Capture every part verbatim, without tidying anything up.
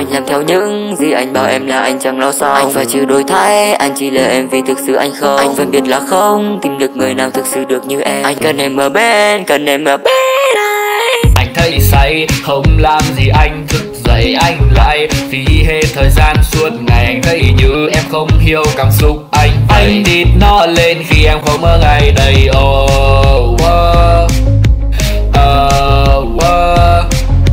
Anh làm theo những gì anh bảo em là anh chẳng lo sao. Anh phải chịu đổi thay, anh chỉ lừa em vì thực sự anh không. Anh vẫn biết là không tìm được người nào thực sự được như em. Anh cần em ở bên, cần em ở bên anh. Anh thấy say, không làm gì anh thức dậy anh lại phí hết thời gian suốt ngày. Anh thấy như em không hiểu cảm xúc anh. Anh địt nó lên khi em không ở ngày đây. Oh, oh, oh, oh,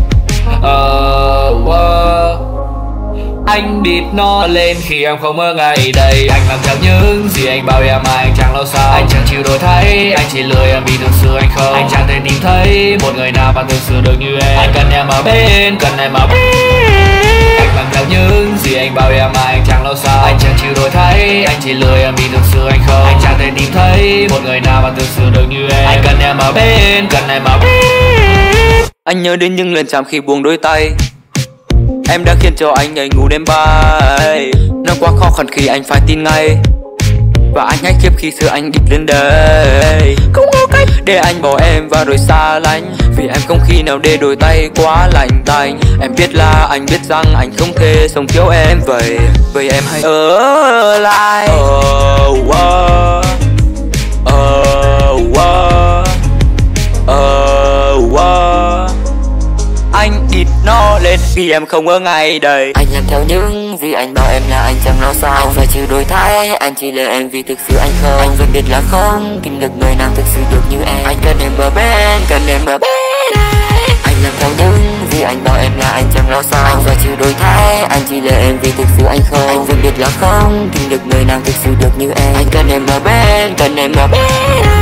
oh, oh. Anh địt nó lên khi em không ở ngày đây. Anh làm theo những gì anh bảo em mà anh chẳng lo sao. Anh chẳng chịu đổi thay, anh chỉ lười em vì thực sự anh không. Anh chẳng thể tìm thấy một người nào mà thực sự được như em. Anh cần em ở bên, cần em ở bên. Anh làm theo những gì anh bảo em mà anh chẳng lo sao. Anh chẳng chịu đổi thay, anh chỉ lười em vì thực sự anh không. Anh chẳng thể tìm thấy một người nào mà thực sự được như em. Anh cần em ở bên, cần em ở bên. Anh nhớ đến những lần chạm khi buông đôi tay. Em đã khiến cho anh nhảy ngủ đêm bay. Nó quá khó khăn khi anh phải tin ngay. Và anh hay khiếp khi xưa anh địch lên đây. Không có cách để anh bỏ em và rồi xa lánh. Vì em không khi nào để đôi tay quá lạnh tanh. Em biết là anh biết rằng anh không thể sống thiếu em. Vậy, vậy em hãy ở lại. Oh, oh, oh, oh, oh, oh. Anh địt nó lên khi em không ở ngay đây. Anh làm theo những gì anh bảo em là anh chẳng lo sao. Anh phải chịu đổi thay, anh chỉ lừa em vì thực sự anh không. Anh vẫn biết là không tìm được người nào thực sự được như em. Anh cần em ở bên, cần em ở bên anh. Anh làm theo những gì anh bảo em là anh chẳng lo sao. Anh phải chịu đổi thay, anh chỉ lừa em vì thực sự anh không. Anh vẫn biết là không tìm được người nào thực sự được như em. Anh cần em ở bên, cần em ở bên anh.